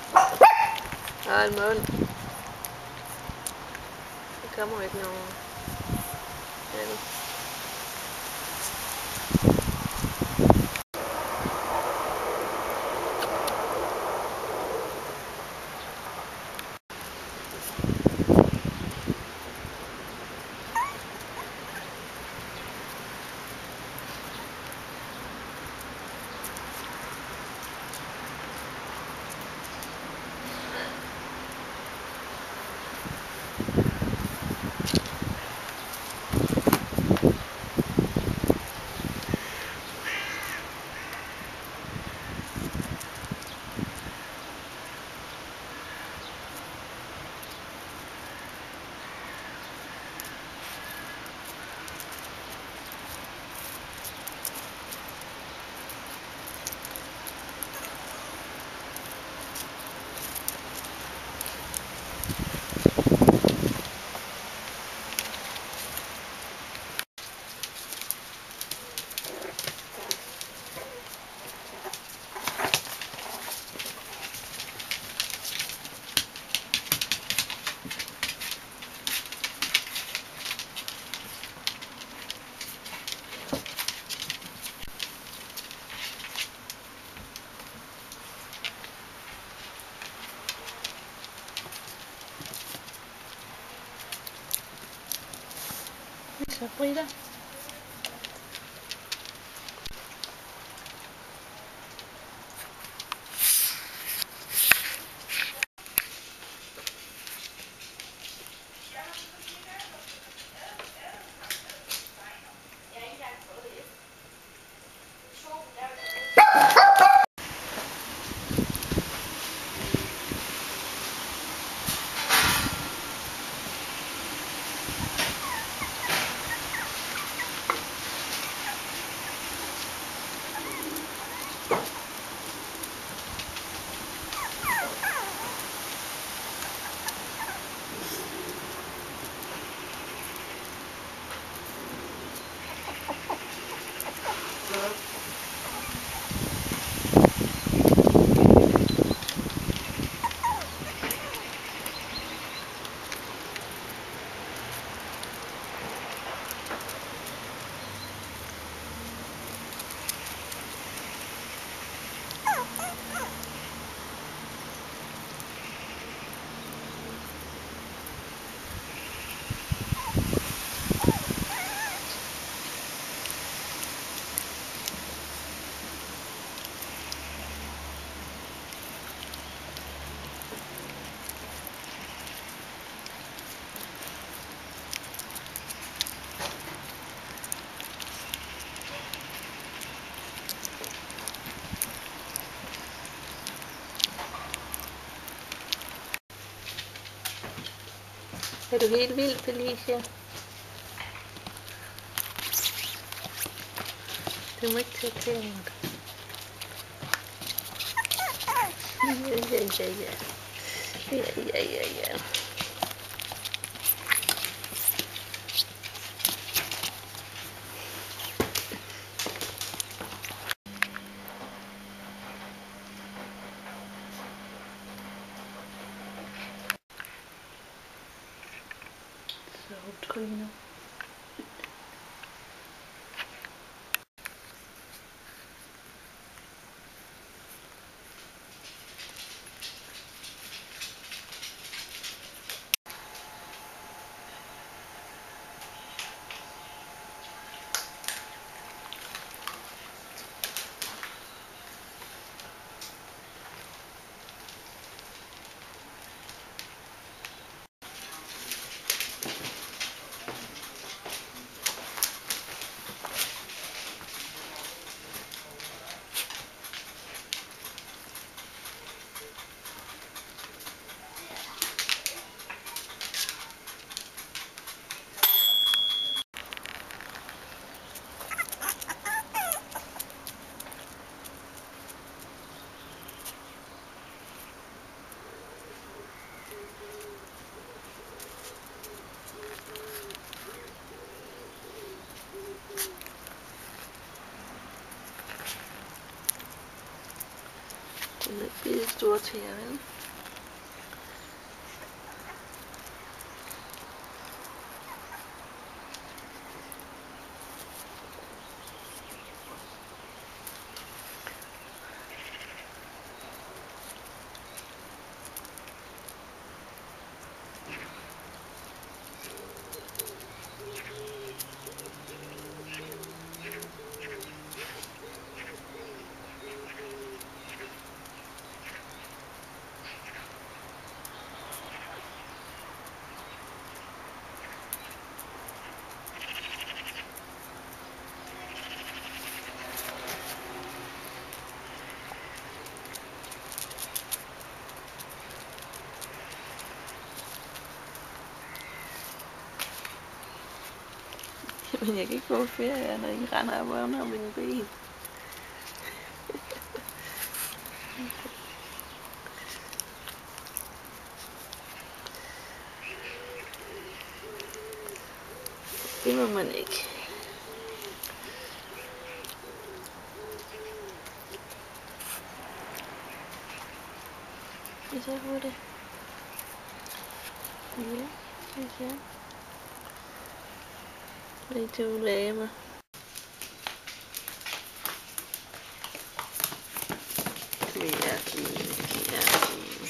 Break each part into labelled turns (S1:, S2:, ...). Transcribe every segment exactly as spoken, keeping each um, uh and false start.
S1: Almond. Det kommer ikke nogen. Ja. Så Frida. Er du helt vild, Felicia? Du må ikke tage pænt. Ja, ja, ja, ja. Ja, ja, ja, ja. Så Trine. Den er bitte store tæer, vel? Men jeg kan ikke gå på ferie, når I render og røvner mine ben. Det må man ikke. Hvad så hurtigt? Ja, synes jeg. Lige to lamer. Vi er fine, vi er fine.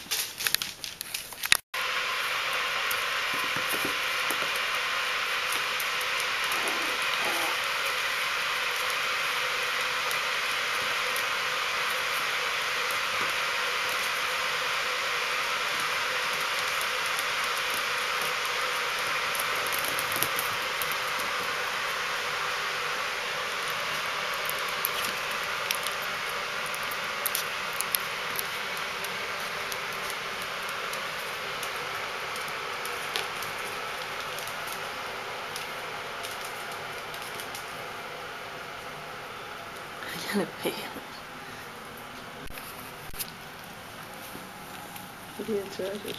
S1: Jeg er pæn. Det er tørret.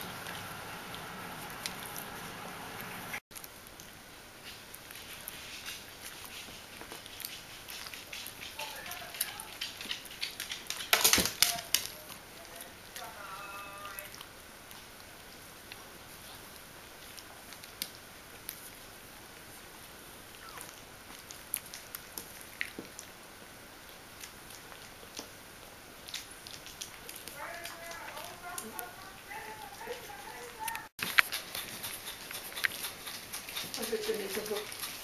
S1: Og så til det så på.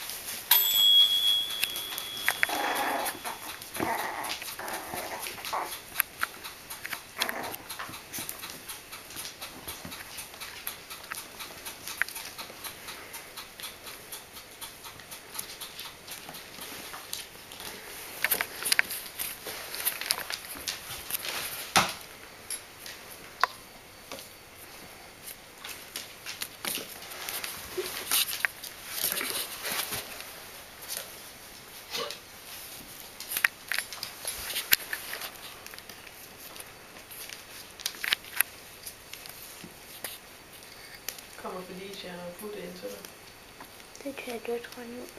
S1: Kommer Felicia og putte ind til dig?
S2: Det kan jeg godt regne ud.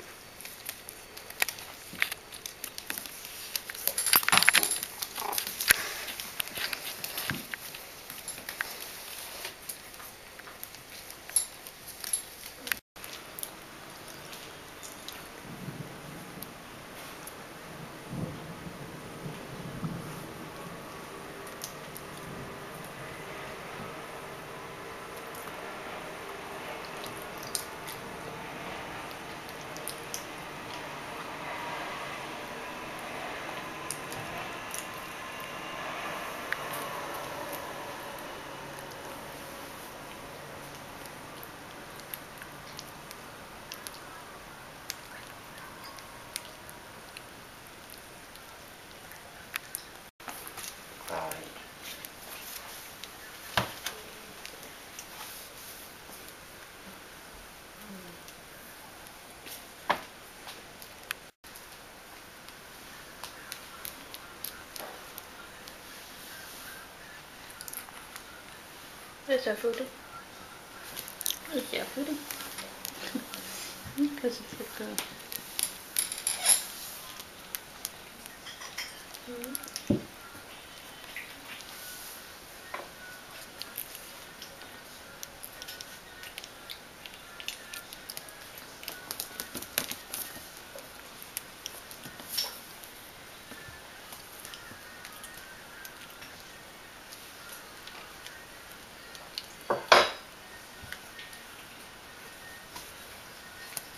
S1: Hvad så få det? Hvad skal jeg få det? Kan så tæt på. Mm.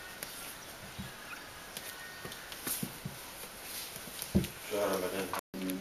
S3: Så er der med den her.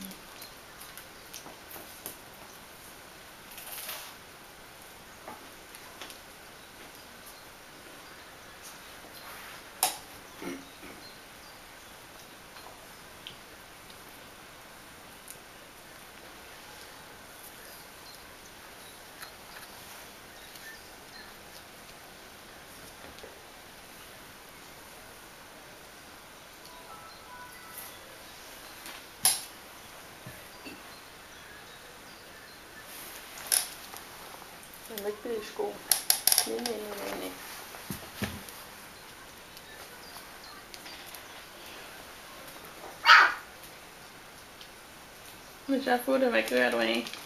S1: må ikke byde sko. Nej, nej, nej, nej, nej. Hvis jeg får det, hvad gør du af?